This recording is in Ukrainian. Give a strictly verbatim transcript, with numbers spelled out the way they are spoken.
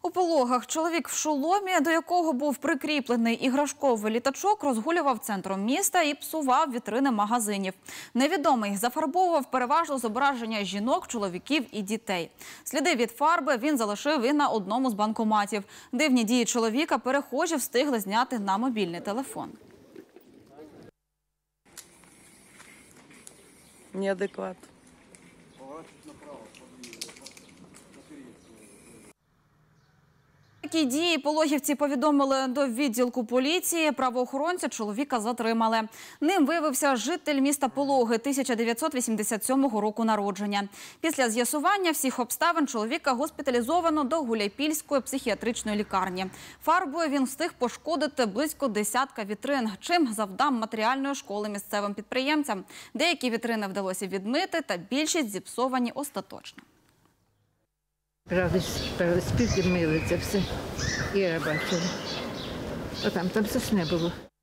У Пологах чоловік в шоломі, до якого був прикріплений іграшковий літачок, розгулював центром міста і псував вітрини магазинів. Невідомий зафарбовував переважно зображення жінок, чоловіків і дітей. Сліди від фарби він залишив і на одному з банкоматів. Дивні дії чоловіка перехожі встигли зняти на мобільний телефон. Неадекват. Такі дії пологівці повідомили до відділку поліції. Правоохоронця чоловіка затримали. Ним виявився житель міста Пологи тисяча дев'ятсот вісімдесят сьомого року народження. Після з'ясування всіх обставин чоловіка госпіталізовано до Гуляйпільської психіатричної лікарні. Фарбою він встиг пошкодити близько десятка вітрин, чим завдав матеріальної школи місцевим підприємцям. Деякі вітрини вдалося відмити, та більшість зіпсовані остаточно. Брали спирт і мили це все. І я бачила. А там, там сосни було.